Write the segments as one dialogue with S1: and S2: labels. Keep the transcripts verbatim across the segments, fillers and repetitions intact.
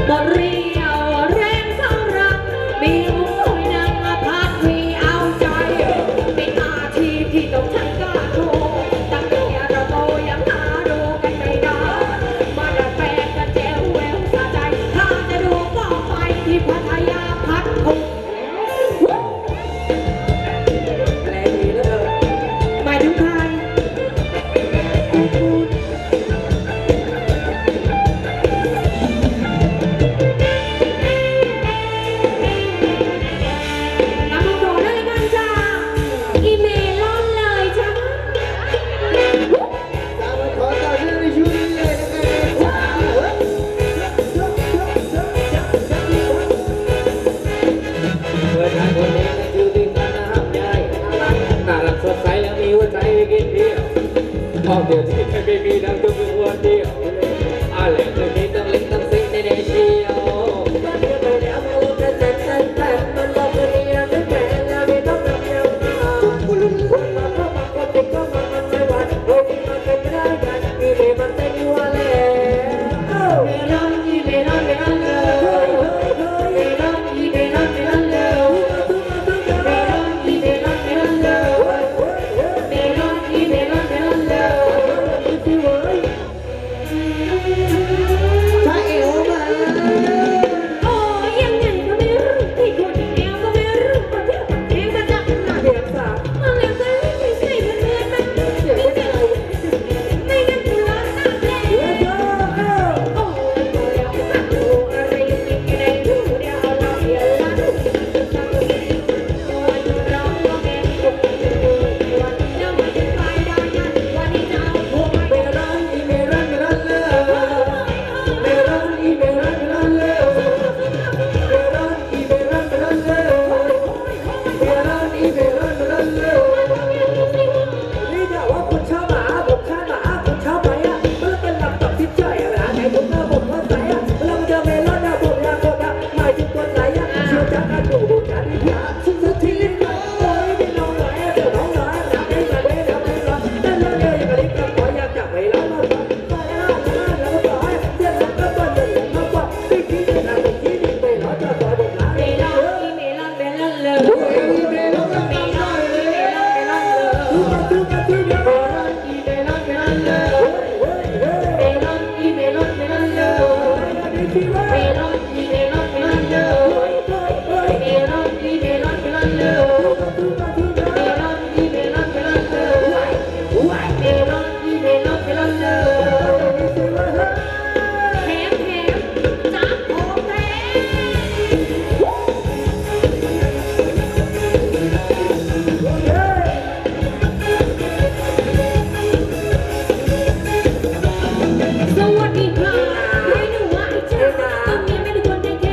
S1: สวัสดีค่ะให้หนูว่าไอ้เจ้าตัวเมียไม่ได้คนในเท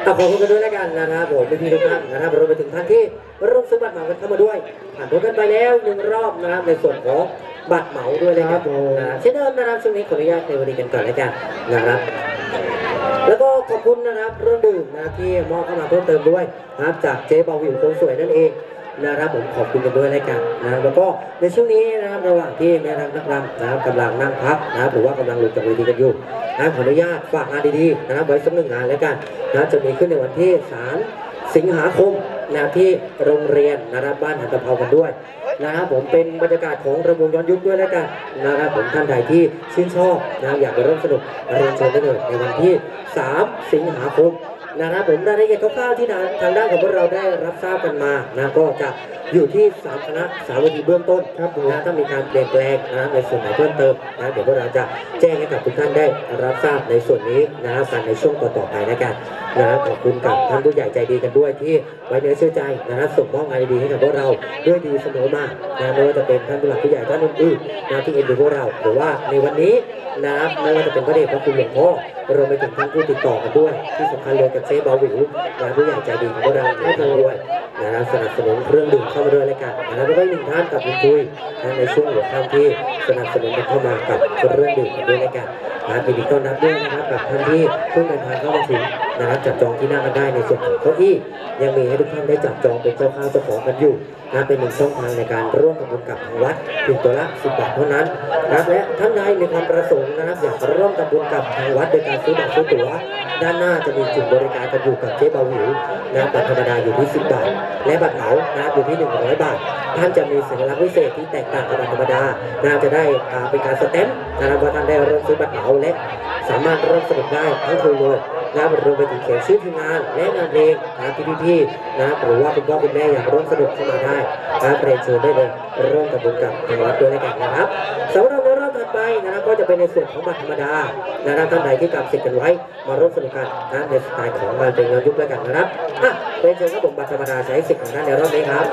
S1: ขอบคุณกันด้วยแล้วกันนะครับผมพี่ทุกท่านนะครับรวมไปถึงท่านที่ร่วมซื้อบัตรเหมากันเข้ามาด้วยผ่านพ้นกันไปแล้วหนึ่งรอบนะครับในส่วนของบัตรเหมาด้วยนะครับนะเช่นเดิมนะครับช่วงนี้ขออนุญาตในวันนี้กันก่อนแล้วกันนะครับแล้วก็ขอบคุณนะครับเรื่องดื่มนะที่มอบเข้ามาเพิ่มเติมด้วยนะครับจากเจ๊เบาวิวคนสวยนั่นเองนะครับผมขอบคุณกันด้วยแล้วกันนะแล้วก็ในช่วงนี้นะครับระหว่างที่แม่นักนักรำนะครับกำลังนั่งพักนะครับหรือว่ากำลังหลุดจากเวทีกันอยู่นะขออนุญาตฝากงานดีๆนะครับไว้สักหนึ่งงานแล้วกันนะจะมีขึ้นในวันที่สามสิงหาคมนะที่โรงเรียนนะครับบ้านหันตะเภากันด้วยนะครับผมเป็นบรรยากาศของระวงย้อนยุคด้วยแล้วกันนะครับผมท่านใดที่ชื่นชอบนะอยากไปร่วมสนุกเรียนเชิญได้เลยในวันที่สามสิงหาคมนะครับผมรายละเอียดคร่าวๆที่ทางด้านของพวกเราได้รับทราบกันมานะก็จะอยู่ที่สามคณะสามวิธีเบื้องต้นครับนะถ้ามีการเปลี่ยนแปลงนะในส่วนไหนเพิ่มเติมนะเดี๋ยวพวกเราจะแจ้งให้กับทุกท่านได้รับทราบในส่วนนี้นะครับกันในช่วงต่อๆไปแล้วกันนะขอบคุณกับท่านผู้ใหญ่ใจดีกันด้วยที่ไว้เนื้อเชื่อใจนะส่งมอบงานดีๆให้กับพวกเราด้วยดีเสมอมานะไม่ว่าจะเป็นท่านผู้หลักผู้ใหญ่ท่านอื่นๆนะที่เอ็นดูพวกเราหรือว่าในวันนี้นะครับไม่ว่าจะเป็นพระเดชพระคุณหลวงพ่อรวมไปถึงท่านผู้ติดต่อกันด้วยที่สำคัญเลยกับเจ๊เบาหวิวนะผู้ใหญ่ใจดีของพวกเราด้วยนะครับสนับสนุนเครื่องดื่มเข้ามาด้วยรายการนะครับแล้วก็หนึ่งท่านกับลุงทุยในช่วงหัวค่ำที่สนับสนุนเข้ามากับเครื่องดื่มกันด้วยรายการนะครับยินดีต้อนรับด้วยนะครับกับท่านที่เพิ่งเดินทางเข้ามาถึงนะครับจับจองที่นั่งกันได้ในส่วนของเก้าอี้ยังมีให้ทุกท่านได้จับจองเป็นเจ้าข้าวเจ้าของกันอยู่นะเป็นหนึ่งช่องทางในการร่วมทำบุญกับทางวัดเพียงตัวละสิบบาทเท่านั้นนะครับและท่านใดมีความประสงค์นะครับอยากร่วมทำบุญกับทางวัดโดยการซื้อบัตรซื้อตั๋วด้านหน้าจะมีจุดบริการกันอยู่กับเจ๊เบาหวิวนะบัตรธรรมดาอยู่ที่สิบบาทและบัตรเหมานะครับอยู่ที่หนึ่งร้อยบาทท่านจะมีสัญลักษณ์พิเศษที่แตกต่างกับบัตรธรรมดานะจะได้เป็นการสแตมป์นะครับว่าท่านได้ร่วมซื้อบัตรเหมาและสามารถร่วมสนุกได้ทั้งคืนเลยนะรวมไปถึงเขียนชื่อทีมงานและงานเพลงนะที่พี่ๆนะหรือว่าคุณพ่อคุณแม่อยากร่วมสนุกเข้ามาได้นะเรียนเชิญได้เลยร่วมกับบุญกับทางวัดด้วยกันนะครับสำหรับในรอบถัดไปนะครับก็จะเป็นในส่วนของบัตรธรรมดานะครับท่านใดที่กำสิทธิ์กันไว้มาร่วมสนุกกันนะในสไตล์ของงานเพลงย้อนยุคด้วยกันนะครับอ่ะเรียนเชิญครับผมบัตรธรรมดาใช้สิทธิ์ของท่านในรอบนี้ครับ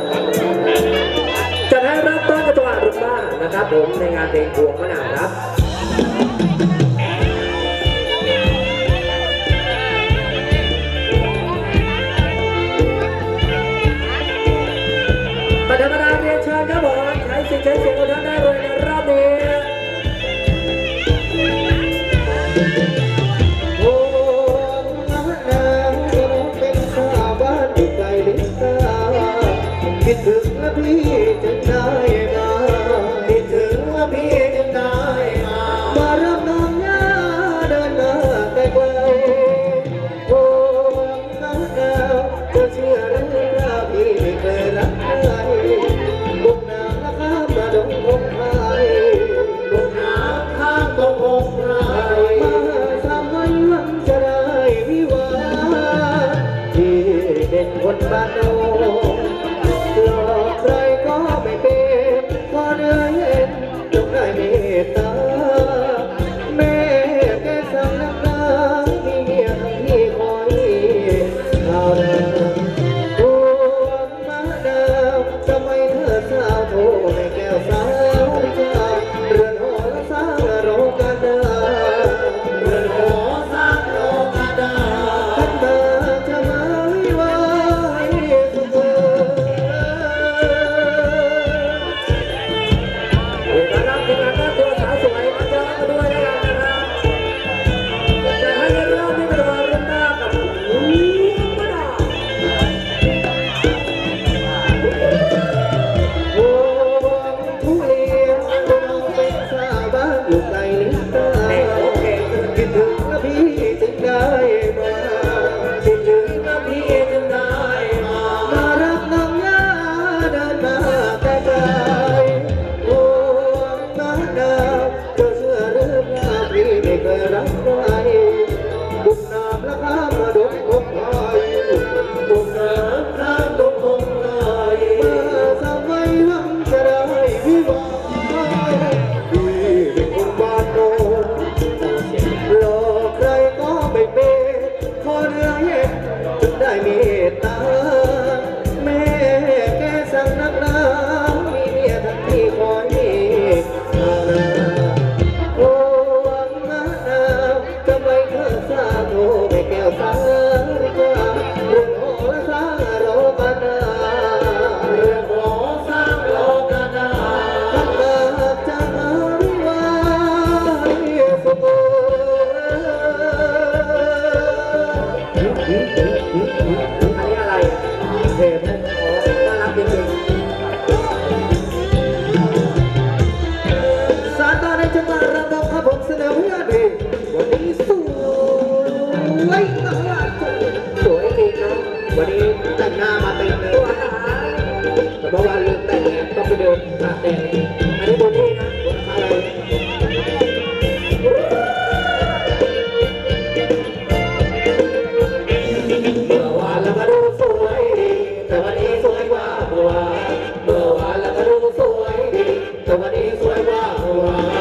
S1: จะได้รับต้นกระจังหวะรุ่นบ้านนะครับผมในงานเพลงพวงมะนาวครับบัตรธรรมดาเรียนเชิญครับผมใช้สิทธิ์ใช้เสียงของท่านได้เลยในรอบนี้โอ้น้ำนางเป็นข้าบ้านอยู่ไกลลิบตาคิดถึงและพี่จึงได้มาคิดถึงและพี่จึงได้มามารับน้องย่าเดินหน้าไกลๆโอ้น้ำนางจะเชื่อหรือเปล่าพี่ไม่เคยรักใครบุกน้ำและข้ามมาดงพงไพรบุกน้ำข้ามดงพงไพรมาสามวันวันจะได้วิวาที่เป็นคนบ้านโน้หลอกใครก็ไม่เป็นพอเนื้อเย็นจงได้เมตตาแม่แกสั่งนักหนามีเมียที่คอยข่าวดาวพวงมะนาวทำไมเธอสาวโทรให้แก้วสาวจ้าเรือนหอและสร้างโรกาดาเรือนหอสร้างโรกาดาท่านเธอจะมาวิวาให้ส
S2: าตดีวันนี้สวยตลอดสวยจริงนะวันนี้แต่งหน้ามาเต็มเลยแต่เมื่อวานลืมแต่งต้องไปเดินตากแดดอันนี้บนที่นะบนอะไรเมื่อวานแล้วก็ดูสวยดีแต่วันนี้สวยกว่าเมื่อวานเมื่อวานแล้วก็ดูสวยดีแต่วันนี้สวยกว่าเมื่อวาน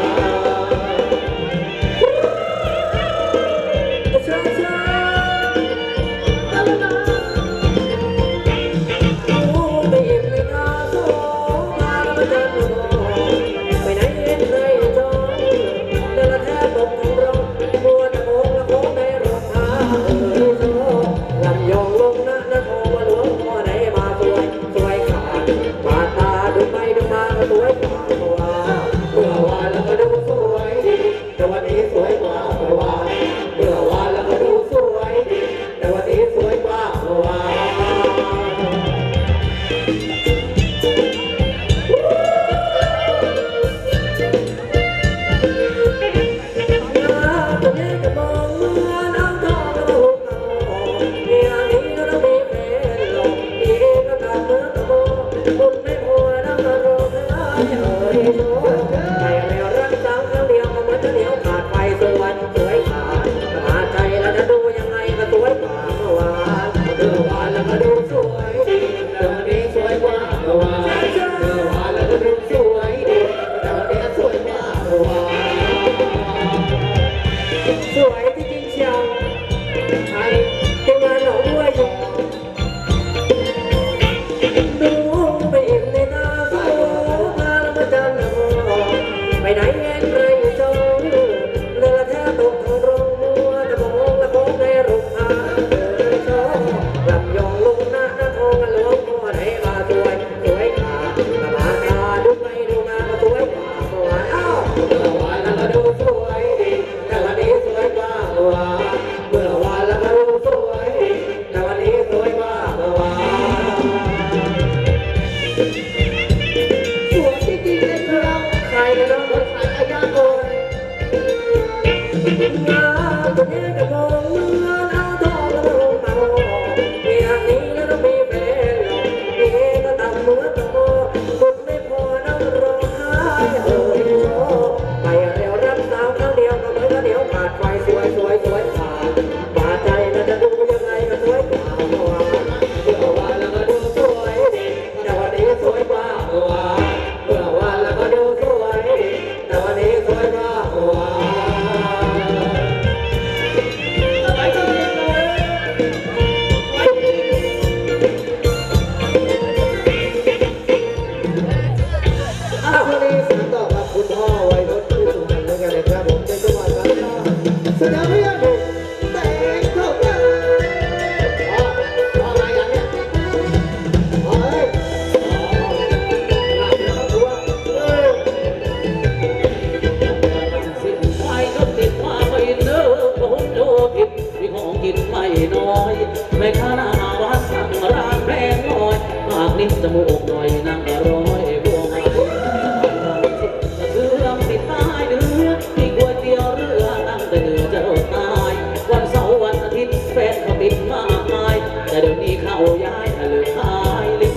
S2: จมูกหน่อยนั่งร้อยพวงมาลัยเรื่องติดตายเดือที่ก๋วยเตี๋ยวเรือตั้งแต่เดือจะตายวันเสาร์วันอาทิตย์แฟนเขาติดมากมายแต่เดี๋ยวนี้เขาย้ายเหลือขายลิ้น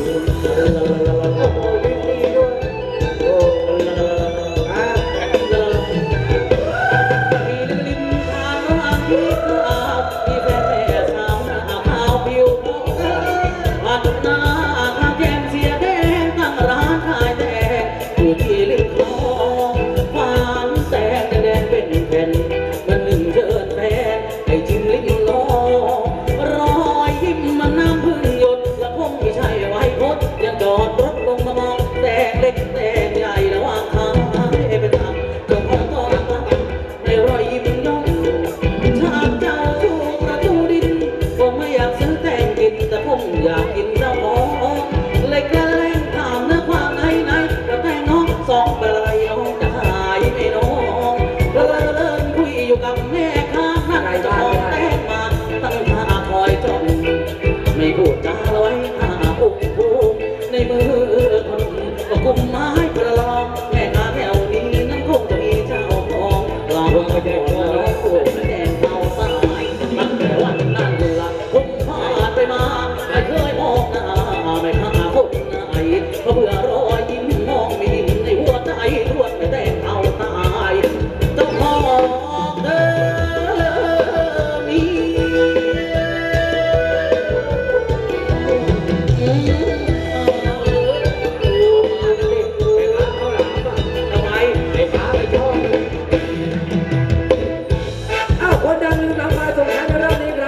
S2: ทโอ้แดงเทาตายตั้งแต่วันนั้นละผมผ่านไปมาไม่เคยมองหน้าไม่ฆ่าคนไหนเพราะเบื่อรอยยิ้มมองไม่ยิ้มในหัวใจรวดแต่แดงเทาตายเจ้าของเดิมมี
S1: อ้าวคนดังลืมนำมาส่งท้ายในรอบนี้ครับ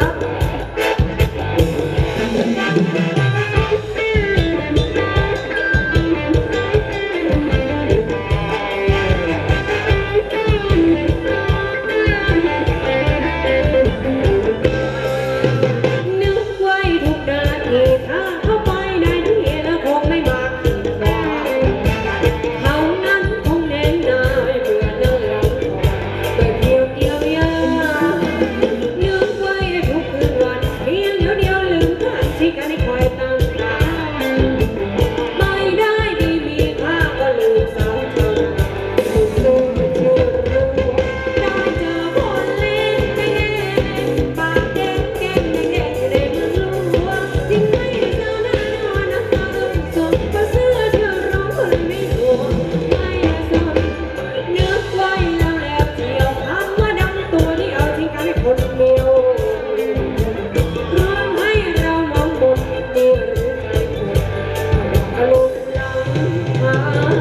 S3: นึกไว้ทุกนาทีถ้าเข้าไปในที่แล้วคงไม่มาขีดขวางเขานั้นคงเน้นนายเบื่อเนื้อหลังคอยเกี่ยวเกี่ยวยานึกไว้ทุกคืนวันเพียงเดียวเดียวลืมผ่านที่กันให้คอยตั้งตาไม่ได้ดีมีค่าก็ลืมสาวเธอสุดสู้ชื่อรู้ได้เจอคนเล่นแน่ปากแดงแก้มแดงแดงในเมืองหลวงจริงไม่เจอหน้านอนน้ำตาเริ่มสดก็เสื้อเธอร้องคนไม่ถูกไม่สนนึกไว้แล้วแอบเที่ยวคำว่าดำตัวนี่เอาทิ้งกันให้คนเดียวรวมให้เรามองบนดีหรือใจคนอารมณ์ลำพาย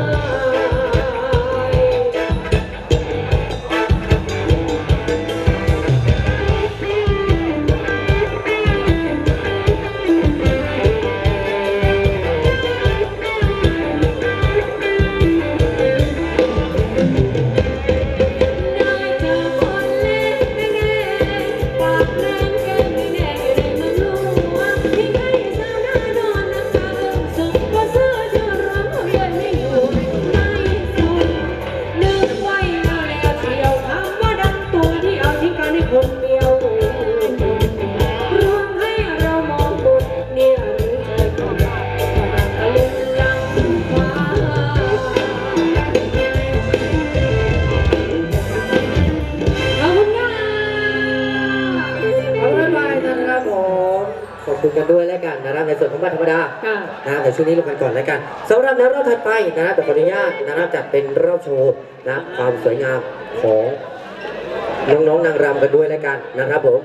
S3: ได้เจอคนเล่นแน่ปากแดงแก้มแดงในเมืองหลวงที่ให้สาวหน้านอนน้ำตาเริ่มสดก็เสื้อเธอร้องเรียนไม่อยู่ไม่สนนึกไว้แล้วแล้วเที่ยวคำว่าดำตัวที่เอาทิ้งกันให้คนเดียวรวมให้เรามองบนเนี่ยหรือใจคนตะลึงลังฟ้า ขอบคุณค่ะ
S1: ขอบคุณมากนะครับผมขอบคุณกันด้วยแล้วกันนะครับในส่วนของบัตรธรรมดา
S3: ค่ะ
S1: นะครับในช่วงนี้ลงกันก่อนแล้วกันสำหรับในรอบถัดไปนะครับเดี๋ยวขออนุญาตนะครับจัดเป็นรอบโชว์นะครับความสวยงามของน้องๆนางรำกันด้วยแล้วกันนะครับผม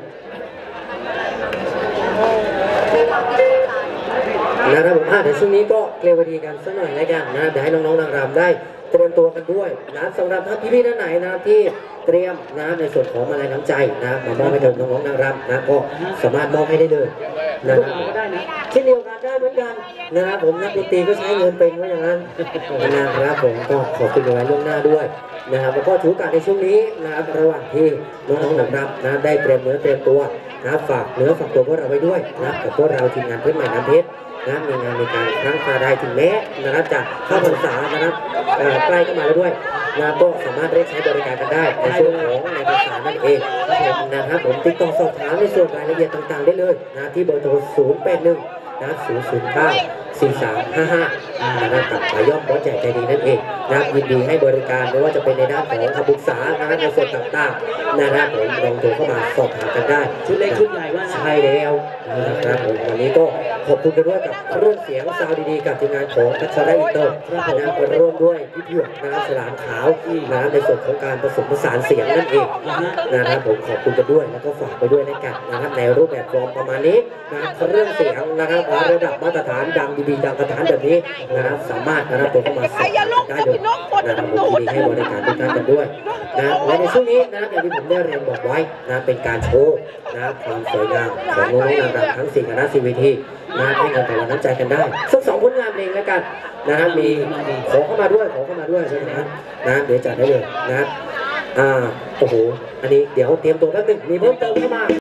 S1: นะครับผมอ่ะเดี๋ยวช่วงนี้ก็เกลียวดีกันสักหน่อยแล้วกันนะครับเดี๋ยวให้น้องๆนางรำได้เตรียมตัวกันด้วยนะครับสำหรับท่านพี่ๆท่านไหนนะครับที่เตรียมนะครับในส่วนของมาลัยน้ำใจนะครับมามอบให้กับน้องๆนางรำนะครับก็สามารถมอบให้ได้เลยนะ
S2: ลูก
S1: ครับ
S2: เราก็ได้นะ
S1: เช่นเดียวกันได้เหมือนกันนะครับผมนักดนตรีก็ใช้เงินเป็นว่าอย่างนั้นนะครับผมก็ขอบคุณในวันล่วงหน้าด้วยนะครับแล้วก็ถือโอกาสในช่วงนี้นะครับระหว่างที่น้องๆหนักรับนะได้เตรียมเนื้อเตรียมตัวนะครับฝากเนื้อฝากตัวพวกเราไว้ด้วยนะครับกับพวกเราทีมงานเพื่อนใหม่น้ำเพชรนะมีงานในการครั้งคราได้ถึงแม้นะครับจะเข้าพรรษานะครับเอ่อใกล้เข้ามาแล้วด้วยนะครับก็สามารถเรียกใช้บริการกันได้ในช่วงของในพรรษานั่นเองนะครับผมติดต่อสอบถามในส่วนรายละเอียดต่างๆได้เลยนะที่เบอร์โทรศูนย์ แปด หนึ่ง นะครับศูนย์ ศูนย์ เก้า สี่ สาม ห้า ห้านะครับกับขายอมบอสใหญ่ใจดีนั่นเองนะครับยินดีให้บริการไม่ว่าจะเป็นในด้านของคำปรึกษานะครับในส่วนต่างๆนะครับผมลองโทรเข้ามาสอบถามกันได้
S2: ชุดเล็กชุดใหญ่ว่า
S1: ใช่แล้วนะครับผมวันนี้ก็ขอบคุณกันด้วยกับเรื่องเสียงซาวด์ดีๆกับทีมงานของพัชระอินเตอร์นะครับร่วมด้วยพี่เผือกนะครับฉลามขาวนะครับในส่วนของการผสมผสานเสียงนั่นเองนะครับผมขอบคุณกันด้วยแล้วก็ฝากไปด้วยในกันนะครับในรูปแบบฟอร์มประมาณนี้นะครับเรื่องเสียงนะครับระดับมาตรฐานดังดีๆดังกระฐานแบบนี้นะครับสามารถนะครับตัวเข้ามาสอบถามได้เลยนะครับผมยินดีให้บริการทุกท่านกันด้วยนะและในช่วงนี้นะครับอย่างที่ผมได้เรียนบอกไว้นะเป็นการโชว์นะครับความสวยงามของน้องๆนางรำทั้งสี่คณะสี่เวทีนะครับให้กันแต่ละน้ำใจกันได้สักสองผลงานเพลงแล้วกันนะครับมีขอเข้ามาด้วยขอเข้ามาด้วยนะครับนะเดี๋ยวจัดได้เลยนะครับอ่าโอ้โหอันนี้เดี๋ยวเตรียมตัวแป๊บนึงมีเพิ่มเติมเข้ามา